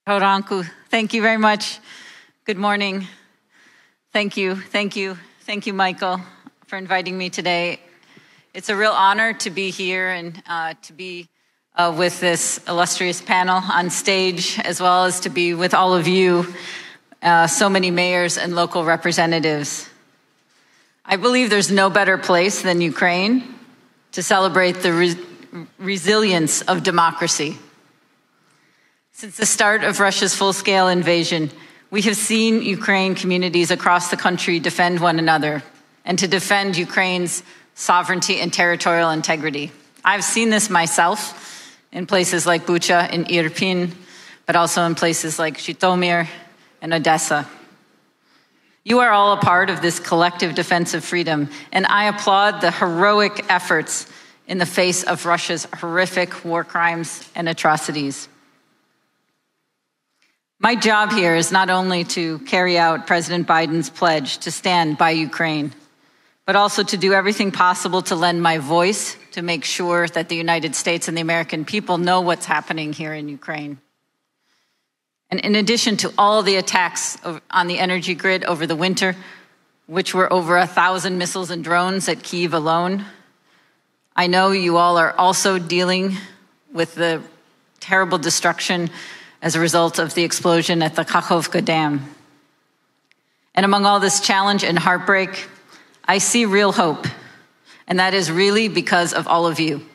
Horanku, thank you very much. Good morning. Thank you, Michael, for inviting me today. It's a real honor to be here and to be with this illustrious panel on stage, as well as to be with all of you, so many mayors and local representatives. I believe there's no better place than Ukraine to celebrate the resilience of democracy. Since the start of Russia's full-scale invasion, we have seen Ukraine communities across the country defend one another and to defend Ukraine's sovereignty and territorial integrity. I've seen this myself in places like Bucha and Irpin, but also in places like Zhytomyr and Odessa. You are all a part of this collective defense of freedom, and I applaud the heroic efforts in the face of Russia's horrific war crimes and atrocities. My job here is not only to carry out President Biden's pledge to stand by Ukraine, but also to do everything possible to lend my voice to make sure that the United States and the American people know what's happening here in Ukraine. And in addition to all the attacks on the energy grid over the winter, which were over 1,000 missiles and drones at Kyiv alone, I know you all are also dealing with the terrible destruction as a result of the explosion at the Kakhovka Dam. And among all this challenge and heartbreak, I see real hope, and that is really because of all of you.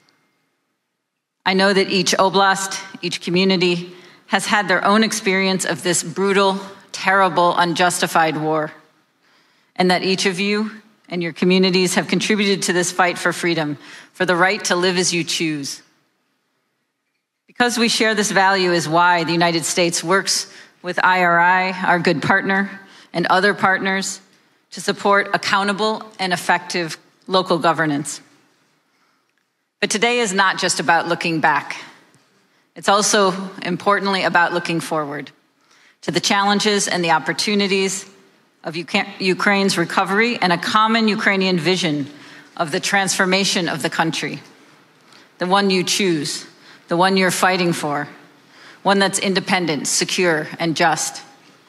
I know that each oblast, each community, has had their own experience of this brutal, terrible, unjustified war, and that each of you and your communities have contributed to this fight for freedom, for the right to live as you choose. Because we share this value is why the United States works with IRI, our good partner, and other partners to support accountable and effective local governance. But today is not just about looking back. It's also importantly about looking forward to the challenges and the opportunities of Ukraine's recovery and a common Ukrainian vision of the transformation of the country, the one you choose, the one you're fighting for, one that's independent, secure, and just.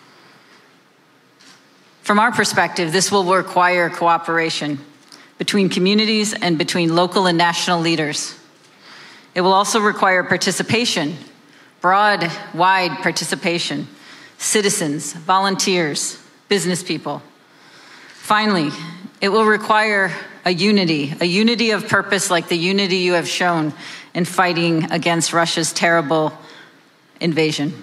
From our perspective, this will require cooperation between communities and between local and national leaders. It will also require participation, broad, wide participation, citizens, volunteers, business people. Finally, it will require a unity of purpose like the unity you have shown in fighting against Russia's terrible invasion.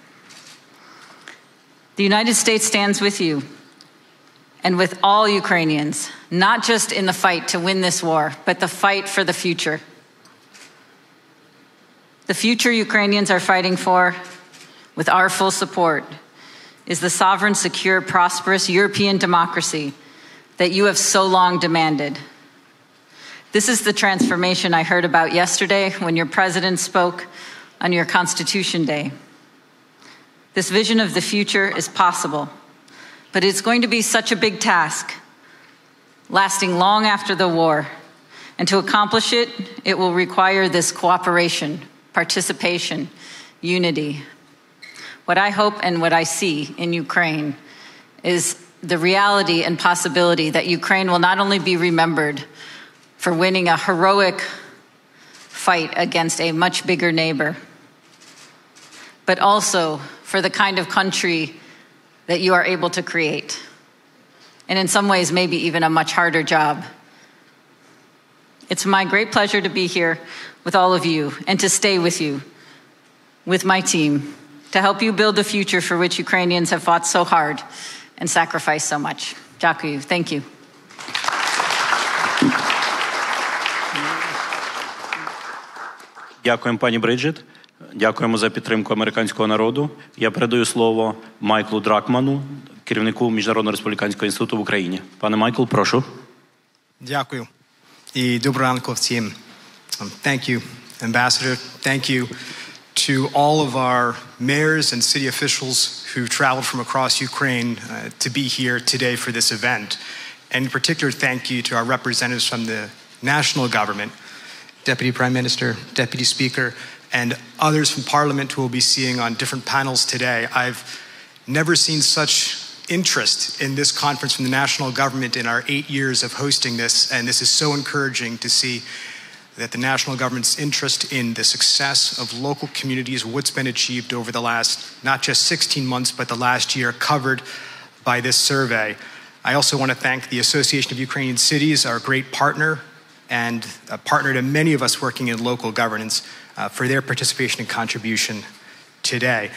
The United States stands with you and with all Ukrainians, not just in the fight to win this war, but the fight for the future. The future Ukrainians are fighting for, with our full support, is the sovereign, secure, prosperous European democracy that you have so long demanded. This is the transformation I heard about yesterday when your president spoke on your Constitution Day. This vision of the future is possible, but it's going to be such a big task, lasting long after the war. And to accomplish it, it will require this cooperation, participation, unity. What I hope and what I see in Ukraine is the reality and possibility that Ukraine will not only be remembered for winning a heroic fight against a much bigger neighbor, but also for the kind of country that you are able to create. And in some ways, maybe even a much harder job. It's my great pleasure to be here with all of you and to stay with you, with my team, to help you build the future for which Ukrainians have fought so hard and sacrificed so much. Дякую. Thank you. Дякуємо, пані Бриджит. Дякуємо за підтримку американського народу. Я передаю слово Майклу Дракману, керівнику Міжнародного республіканського інституту в Україні. Пане Майкл, прошу. Дякую. І доброго ранку всім. Thank you, Ambassador. Thank you to all of our mayors and city officials who traveled from across Ukraine to be here today for this event. And in particular, thank you to our representatives from the national government, Deputy Prime Minister, Deputy Speaker, and others from Parliament who we'll be seeing on different panels today. I've never seen such interest in this conference from the national government in our 8 years of hosting this, and this is so encouraging to see that the national government's interest in the success of local communities, what's been achieved over the last, not just 16 months, but the last year covered by this survey. I also want to thank the Association of Ukrainian Cities, our great partner, and a partner to many of us working in local governance, for their participation and contribution today.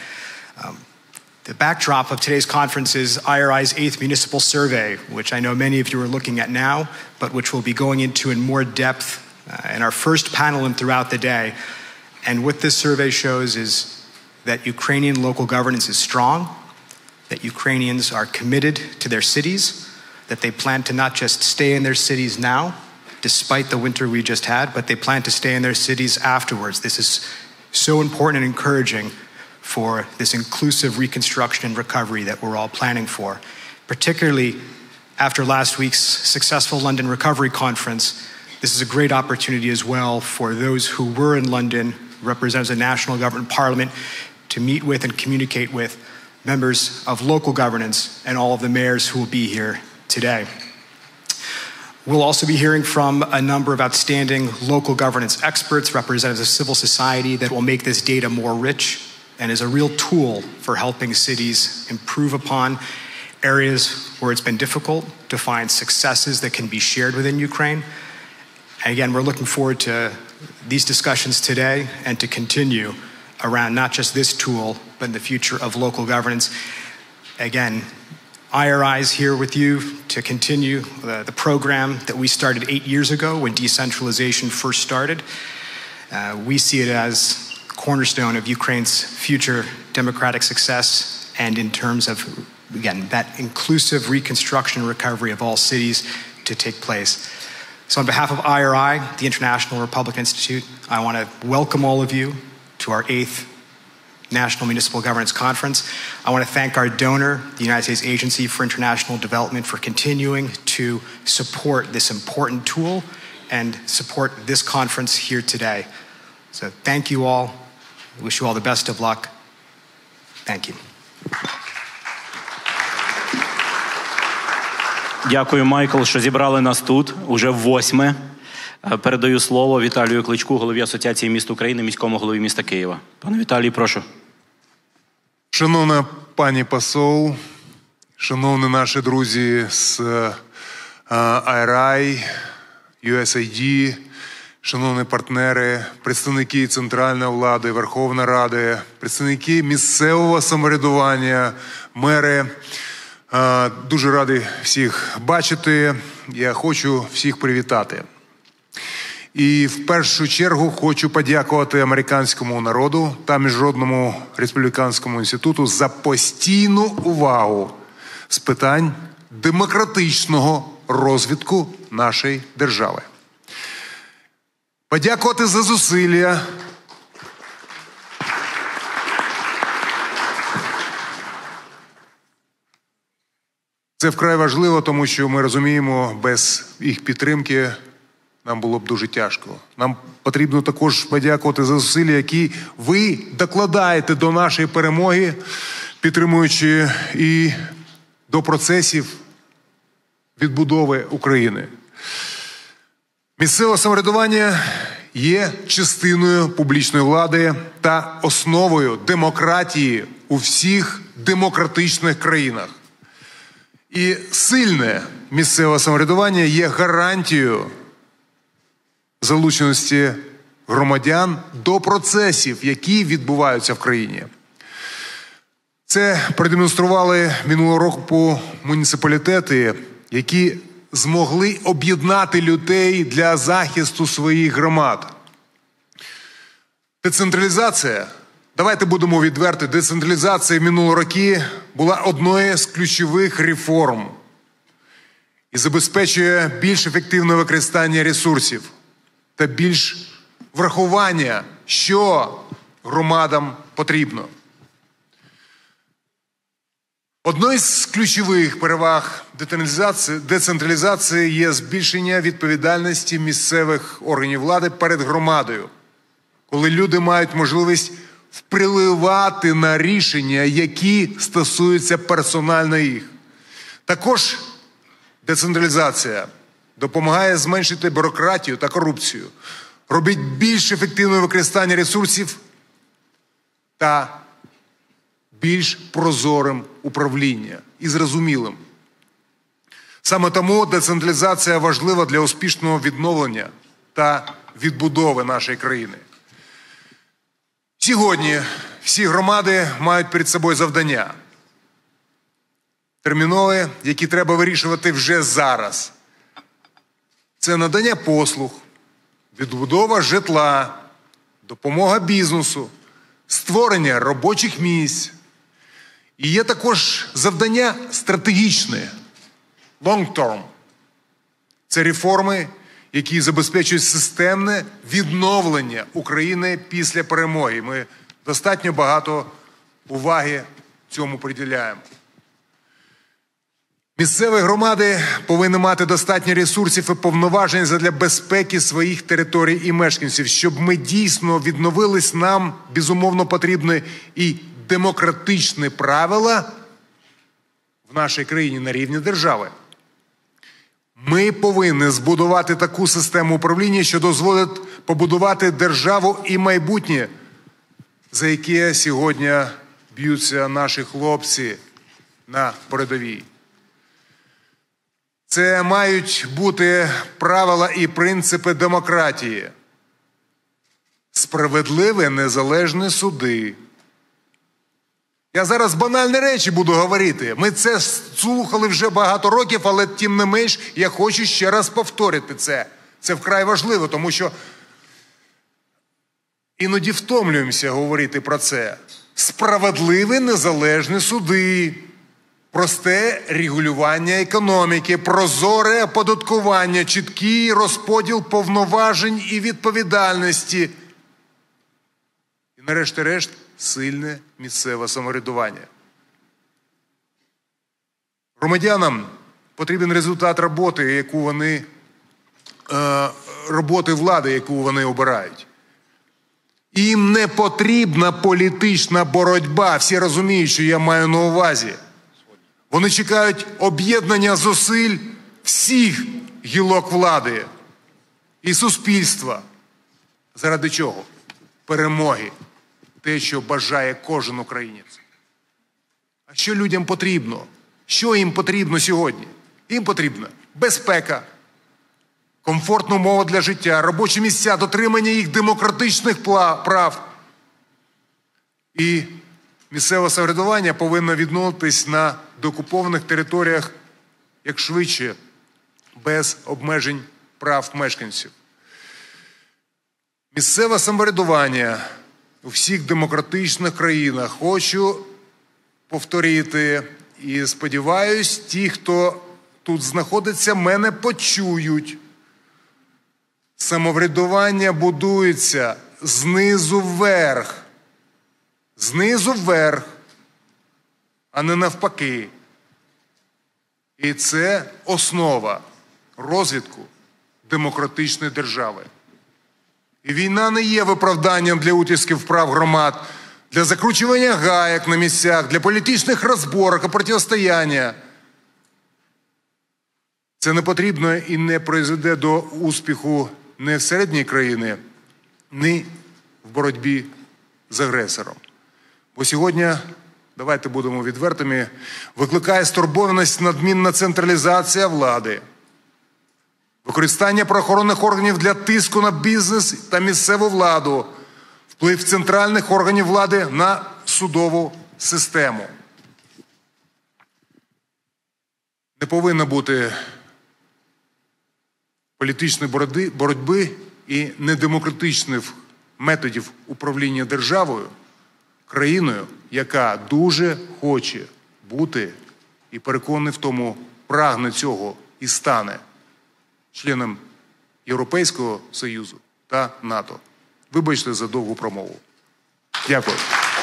The backdrop of today's conference is IRI's 8th municipal survey, which I know many of you are looking at now, but which we'll be going into in more depth in our first panel and throughout the day. And what this survey shows is that Ukrainian local governance is strong, that Ukrainians are committed to their cities, that they plan to not just stay in their cities now, despite the winter we just had, but they plan to stay in their cities afterwards. This is so important and encouraging for this inclusive reconstruction and recovery that we're all planning for. Particularly after last week's successful London Recovery Conference, this is a great opportunity as well for those who were in London, representatives of national government, parliament, to meet with and communicate with members of local governance and all of the mayors who will be here today. We'll also be hearing from a number of outstanding local governance experts, representatives of civil society, that will make this data more rich and is a real tool for helping cities improve upon areas where it's been difficult to find successes that can be shared within Ukraine. And again, we're looking forward to these discussions today and to continue around not just this tool, but in the future of local governance. Again, IRI is here with you to continue the program that we started 8 years ago when decentralization first started. We see it as cornerstone of Ukraine's future democratic success, and in terms of, again, that inclusive reconstruction and recovery of all cities to take place. So on behalf of IRI, the International Republican Institute, I want to welcome all of you to our 8th National Municipal Governance Conference. I want to thank our donor, the United States Agency for International Development, for continuing to support this important tool and support this conference here today. So thank you all. I wish you all the best of luck. Thank you. Дякую, Майкл, що зібрали нас тут уже в-8. Передаю слово Віталію Кличку, голові Асоціації міст України, міському голові міста Києва. Пане Віталій, прошу. Шановна пані посол, шановні наші друзі з IRI, USAID, шановні партнери, представники центральної влади, Верховної Ради, представники місцевого самоврядування, мери. Дуже радий всіх бачити. Я хочу всіх привітати. І в першу чергу хочу подякувати американському народу та Міжнародному республіканському інституту за постійну увагу з питань демократичного розвитку нашої держави. Подякувати за зусилля це вкрай важливо, тому що ми розуміємо, без їх підтримки нам було б дуже тяжко. Нам потрібно також подякувати за зусилля, які ви докладаєте до нашої перемоги, підтримуючи і до процесів відбудови України. Місцеве самоврядування є частиною публічної влади та основою демократії у всіх демократичних країнах. І сильне місцеве самоврядування є гарантією залученості громадян до процесів, які відбуваються в країні. Це продемонстрували минулого року муніципалітети, які змогли об'єднати людей для захисту своїх громад. Децентралізація, давайте будемо відверті, децентралізація в минулі роки була одною з ключових реформ і забезпечує більш ефективне використання ресурсів та більш врахування, що громадам потрібно. Одною з ключових переваг децентралізації є збільшення відповідальності місцевих органів влади перед громадою. коли люди мають можливість впливати на рішення, які стосуються персонально їх. Також децентралізація допомагає зменшити бюрократію та корупцію, робить більш ефективне використання ресурсів та більш прозорим управління і зрозумілим. Саме тому децентралізація важлива для успішного відновлення та відбудови нашої країни. Сьогодні всі громади мають перед собою завдання термінові, які треба вирішувати вже зараз. Це надання послуг, відбудова житла, допомога бізнесу, створення робочих місць. І є також завдання стратегічне, long-term. Це реформи, які забезпечують системне відновлення України після перемоги. Ми достатньо багато уваги цьому приділяємо. Місцеві громади повинні мати достатньо ресурсів і повноважень для безпеки своїх територій і мешканців. Щоб ми дійсно відновились, нам, безумовно, потрібні і демократичні правила в нашій країні на рівні держави. Ми повинні збудувати таку систему управління, що дозволить побудувати державу і майбутнє, за яке сьогодні б'ються наші хлопці на передовій. Це мають бути правила і принципи демократії, справедливі незалежні суди. Я зараз банальні речі буду говорити. Ми це слухали вже багато років, але тим не менш я хочу ще раз повторити це. Це вкрай важливо, тому що іноді втомлюємося говорити про це. Справедливі незалежні суди, просте регулювання економіки, прозоре оподаткування, чіткий розподіл повноважень і відповідальності. І нарешті-решт сильне місцеве самоврядування. Громадянам потрібен результат роботи влади, яку вони обирають. Їм не потрібна політична боротьба. Всі розуміють, що я маю на увазі. Вони чекають об'єднання зусиль всіх гілок влади і суспільства. Заради чого? Перемоги. Те, що бажає кожен українець. А що людям потрібно? Що їм потрібно сьогодні? Їм потрібна безпека, комфортна умова для життя, робочі місця, дотримання їх демократичних прав. І місцеве самоврядування повинно відновитись на деокупованих територіях як швидше, без обмежень прав мешканців. Місцеве самоврядування у всіх демократичних країнах, хочу повторити, і сподіваюсь, ті, хто тут знаходиться, мене почують. Самоврядування будується знизу вверх. Знизу вверх, а не навпаки. І це основа розвитку демократичної держави. І війна не є виправданням для утисків прав громад, для закручування гаек на місцях, для політичних розборок і протистояння. Це не потрібно і не призведе до успіху ні всередині країни, ні в боротьбі з агресором. Бо сьогодні, давайте будемо відвертими, викликає стурбованість надмірна централізація влади, використання правоохоронних органів для тиску на бізнес та місцеву владу, вплив центральних органів влади на судову систему. Не повинно бути політичної боротьби і недемократичних методів управління державою, країною, яка дуже хоче бути і переконаний в тому, прагне цього і стане членом Європейського Союзу та НАТО. Вибачте за довгу промову. Дякую.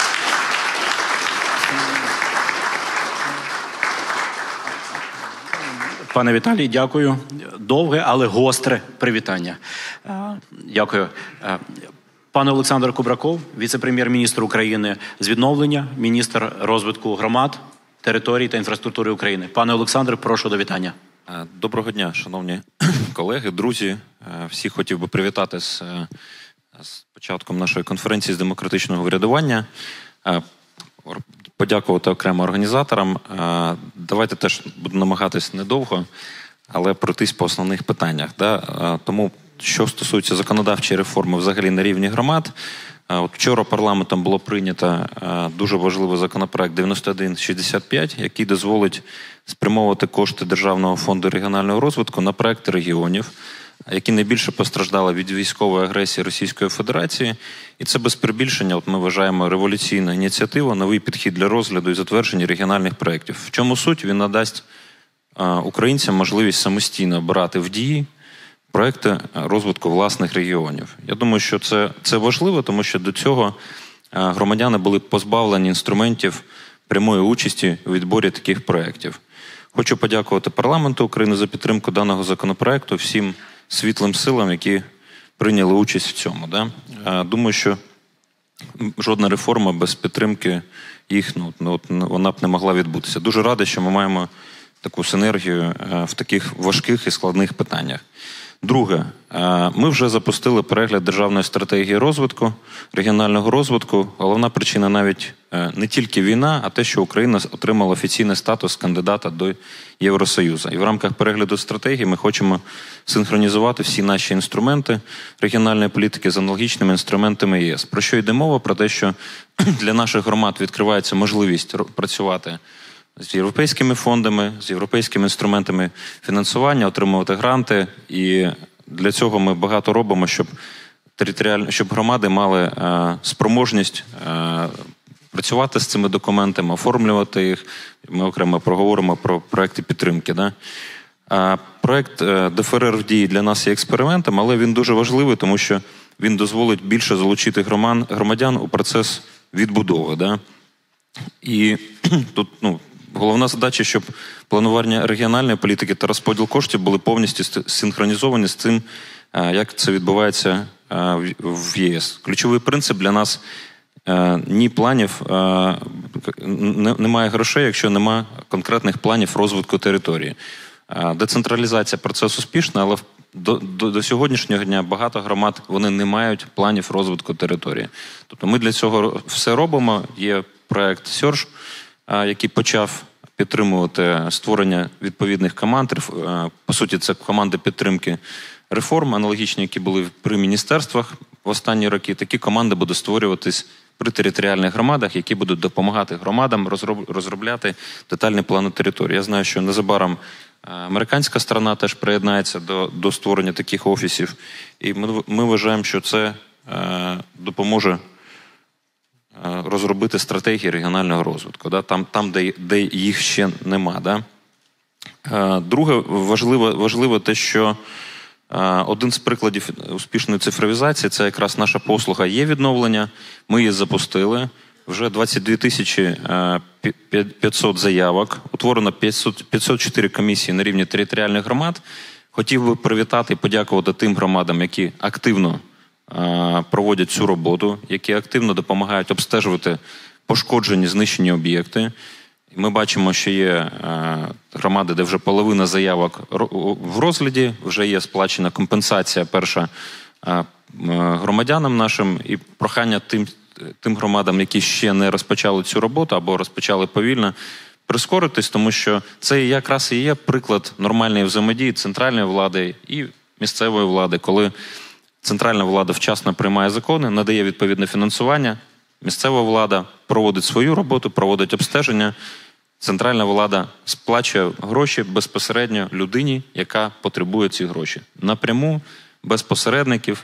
Пане Віталій, дякую. Довге, але гостре привітання. Дякую. Пан Олександр Кубраков, віце-прем'єр-міністр України з відновлення, міністр розвитку громад, територій та інфраструктури України. Пане Олександре, прошу до вітання. Доброго дня, шановні колеги, друзі. Всіх хотів би привітати з початком нашої конференції з демократичного врядування. Подякувати окремо організаторам. Давайте теж буду намагатись недовго, але пройтись по основних питаннях. Тому, що стосується законодавчої реформи взагалі на рівні громад, от вчора парламентом було прийнято дуже важливий законопроект 9165, який дозволить спрямовувати кошти Державного фонду регіонального розвитку на проекти регіонів, які найбільше постраждали від військової агресії Російської Федерації. І це без перебільшення, от ми вважаємо, революційна ініціатива, новий підхід для розгляду і затвердження регіональних проєктів. В чому суть? Він надасть українцям можливість самостійно обирати в дії проекти розвитку власних регіонів. Я думаю, що це важливо, тому що до цього громадяни були позбавлені інструментів прямої участі у відборі таких проєктів. Хочу подякувати парламенту України за підтримку даного законопроекту, всім світлим силам, які прийняли участь в цьому. Думаю, що жодна реформа без підтримки їх, вона б не могла відбутися. Дуже радий, що ми маємо таку синергію в таких важких і складних питаннях. Друге, ми вже запустили перегляд державної стратегії розвитку, регіонального розвитку. Головна причина навіть не тільки війна, а те, що Україна отримала офіційний статус кандидата до Євросоюзу. І в рамках перегляду стратегії ми хочемо синхронізувати всі наші інструменти регіональної політики з аналогічними інструментами ЄС. Про що йде мова? Про те, що для наших громад відкривається можливість працювати з європейськими фондами, з європейськими інструментами фінансування, отримувати гранти. І для цього ми багато робимо, щоб громади мали спроможність працювати з цими документами, оформлювати їх. Ми окремо проговоримо про проекти підтримки. Проект ДФРР в дії для нас є експериментом, але він дуже важливий, тому що він дозволить більше залучити громадян у процес відбудови. І тут, головна задача, щоб планування регіональної політики та розподіл коштів були повністю синхронізовані з тим, як це відбувається в ЄС. Ключовий принцип для нас – ні планів, немає грошей, якщо немає конкретних планів розвитку території. Децентралізація процесу успішна, але до сьогоднішнього дня багато громад, вони не мають планів розвитку території. Тобто ми для цього все робимо. Є проект SEARCH, який почав підтримувати створення відповідних команд. По суті, це команди підтримки реформ, аналогічні, які були при міністерствах в останні роки. Такі команди будуть створюватись при територіальних громадах, які будуть допомагати громадам розробляти детальні плани території. Я знаю, що незабаром американська сторона теж приєднається до створення таких офісів. І ми вважаємо, що це допоможе розробити стратегії регіонального розвитку, там де їх ще нема. Друге, важливо те, що один з прикладів успішної цифровізації – це якраз наша послуга «Є-відновлення». Ми її запустили. Вже 22 500 заявок. Утворено 504 комісії на рівні територіальних громад. Хотів би привітати і подякувати тим громадам, які активно проводять цю роботу, які активно допомагають обстежувати пошкоджені, знищені об'єкти. Ми бачимо, що є громади, де вже половина заявок в розгляді, вже є сплачена компенсація перша громадянам нашим, і прохання тим громадам, які ще не розпочали цю роботу або розпочали повільно, прискоритись, тому що це якраз і є приклад нормальної взаємодії центральної влади і місцевої влади, коли центральна влада вчасно приймає закони, надає відповідне фінансування, місцева влада проводить свою роботу, проводить обстеження, центральна влада сплачує гроші безпосередньо людині, яка потребує ці гроші. Напряму, без посередників,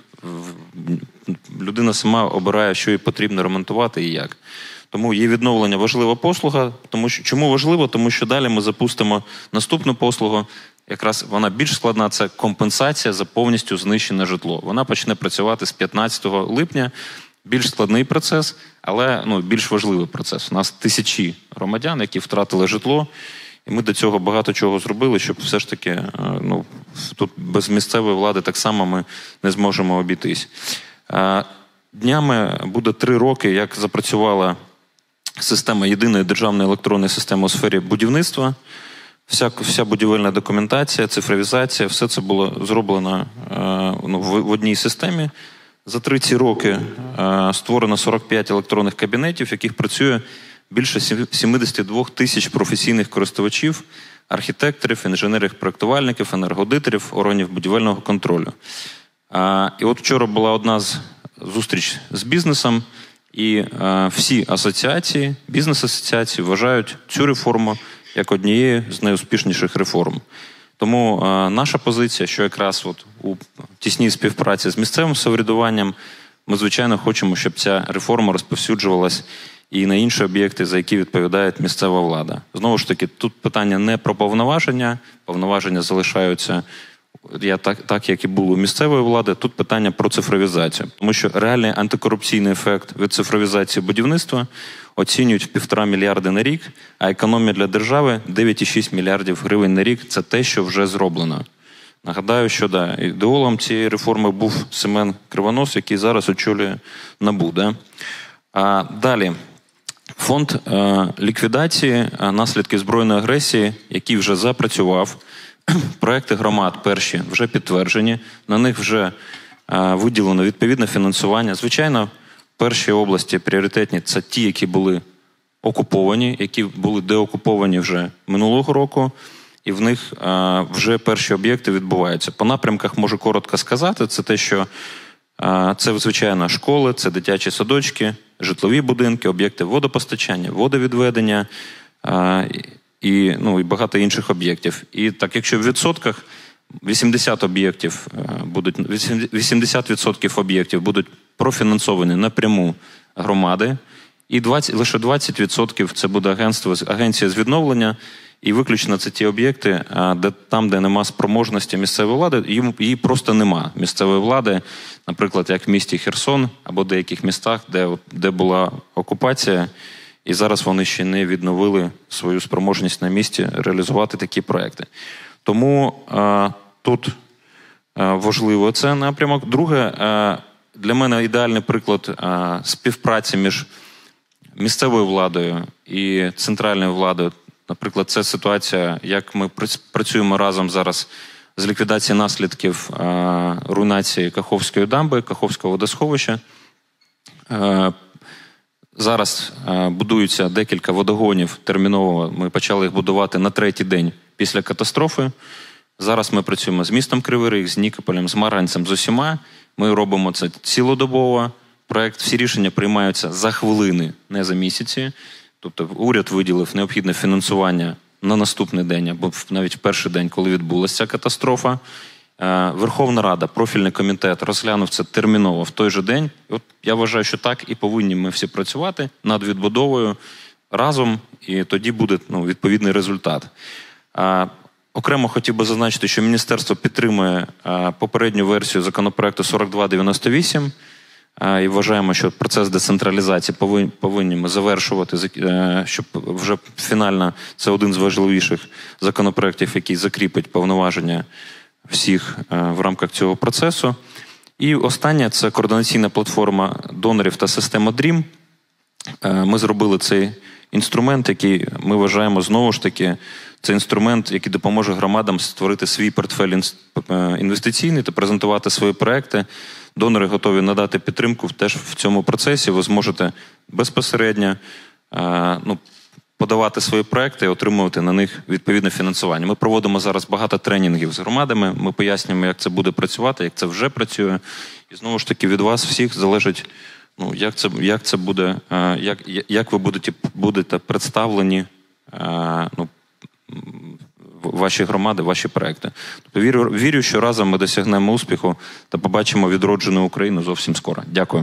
людина сама обирає, що їй потрібно ремонтувати і як. Тому «Є-відновлення» важлива послуга. Чому важливо? Тому що далі ми запустимо наступну послугу. Якраз вона більш складна – це компенсація за повністю знищене житло. Вона почне працювати з 15 липня. Більш складний процес, але більш важливий процес. У нас тисячі громадян, які втратили житло, і ми до цього багато чого зробили, щоб все ж таки тут без місцевої влади так само ми не зможемо обійтись. днями буде 3 роки, як запрацювала система єдиної державної електронної системи у сфері будівництва. Вся будівельна документація, цифровізація, все це було зроблено в одній системі. За 30 роки створено 45 електронних кабінетів, в яких працює більше 72 тисяч професійних користувачів, архітекторів, інженерів-проєктувальників, енергоаудиторів, органів будівельного контролю. І от вчора була одна зустріч з бізнесом, і всі асоціації, бізнес-асоціації вважають цю реформу як однією з найуспішніших реформ. Тому наша позиція, що якраз от у тісній співпраці з місцевим самоврядуванням, ми, звичайно, хочемо, щоб ця реформа розповсюджувалась і на інші об'єкти, за які відповідає місцева влада. Знову ж таки, тут питання не про повноваження залишаються так, як і було у місцевої влади, тут питання про цифровізацію. Тому що реальний антикорупційний ефект від цифровізації будівництва оцінюють в 1,5 мільярди на рік, а економія для держави 9,6 мільярдів гривень на рік – це те, що вже зроблено. Нагадаю, що ідеологом цієї реформи був Семен Кривонос, який зараз очолює НАБУ. Далі. Фонд ліквідації наслідків збройної агресії, який вже запрацював. Проекти громад перші вже підтверджені, на них вже виділено відповідне фінансування. Звичайно, перші області пріоритетні – це ті, які були окуповані, які були деокуповані вже минулого року, і в них вже перші об'єкти відбуваються. По напрямках можу коротко сказати, це те, що це, звичайно, школи, це дитячі садочки, житлові будинки, об'єкти водопостачання, водовідведення і багато інших об'єктів. І так, якщо в відсотках 80% об'єктів будуть профінансовані напряму громади, і лише 20% це буде агенція з відновлення, і виключно це ті об'єкти, де нема спроможності місцевої влади, її просто нема місцевої влади, наприклад, як в місті Херсон або деяких містах, де була окупація, і зараз вони ще не відновили свою спроможність на місці реалізувати такі проекти. Тому тут важливо це напрямок. Друге, для мене ідеальний приклад співпраці між місцевою владою і центральною владою. Наприклад, це ситуація, як ми працюємо разом зараз з ліквідацією наслідків руйнації Каховської дамби, Каховського водосховища. Зараз будуються декілька водогонів терміново. Ми почали їх будувати на 3-й день після катастрофи. Зараз ми працюємо з містом Кривий Ріг, з Нікополем, з Марганцем, з усіма. Ми робимо це цілодобово. Всі рішення приймаються за хвилини, не за місяці. Тобто уряд виділив необхідне фінансування на наступний день, або навіть в перший день, коли відбулася ця катастрофа. Верховна Рада, профільний комітет розглянув це терміново в той же день. От я вважаю, що так і повинні ми всі працювати над відбудовою разом, і тоді буде відповідний результат. Окремо хотів би зазначити, що міністерство підтримує попередню версію законопроекту 4298, і вважаємо, що процес децентралізації повинні ми завершувати, щоб вже фінально це один з важливіших законопроєктів, який закріпить повноваження всіх в рамках цього процесу. І останнє – це координаційна платформа донорів та система DREAM. Ми зробили цей інструмент, який ми вважаємо, знову ж таки, це інструмент, який допоможе громадам створити свій портфель інвестиційний та презентувати свої проекти. Донори готові надати підтримку теж в цьому процесі. Ви зможете безпосередньо подавати свої проекти і отримувати на них відповідне фінансування. Ми проводимо зараз багато тренінгів з громадами, ми пояснюємо, як це буде працювати, як це вже працює. І знову ж таки від вас всіх залежить, як це буде, як ви будете представлені ваші громади, ваші проекти. Тобто вірю, що разом ми досягнемо успіху та побачимо відроджену Україну зовсім скоро. Дякую.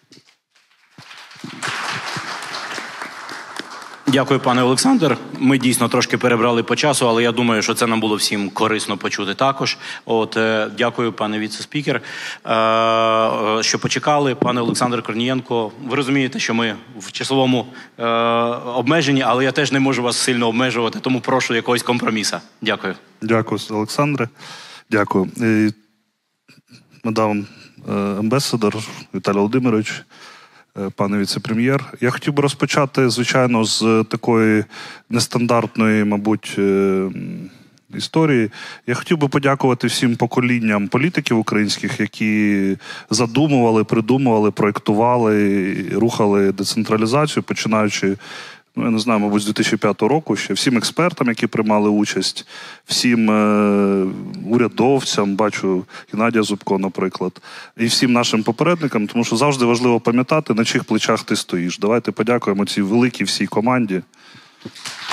Дякую, пане Олександр. Ми дійсно трошки перебрали по часу, але я думаю, що це нам було всім корисно почути також. Дякую, пане віце-спікер, що почекали. Пане Олександр Корнієнко, ви розумієте, що ми в часовому обмеженні, але я теж не можу вас сильно обмежувати, тому прошу якогось компромісу. Дякую. Дякую, Олександре. Дякую. Ми амбесадор Віталій Володимирович, пане віце-прем'єр. Я хотів би розпочати, звичайно, з такої нестандартної, мабуть, історії. Я хотів би подякувати всім поколінням політиків українських, які задумували, придумували, проєктували, рухали децентралізацію, починаючи, я не знаю, мабуть, з 2005 року ще, всім експертам, які приймали участь, всім урядовцям, бачу Геннадія Зубко, наприклад, і всім нашим попередникам, тому що завжди важливо пам'ятати, на чиїх плечах ти стоїш. Давайте подякуємо цій великій всій команді.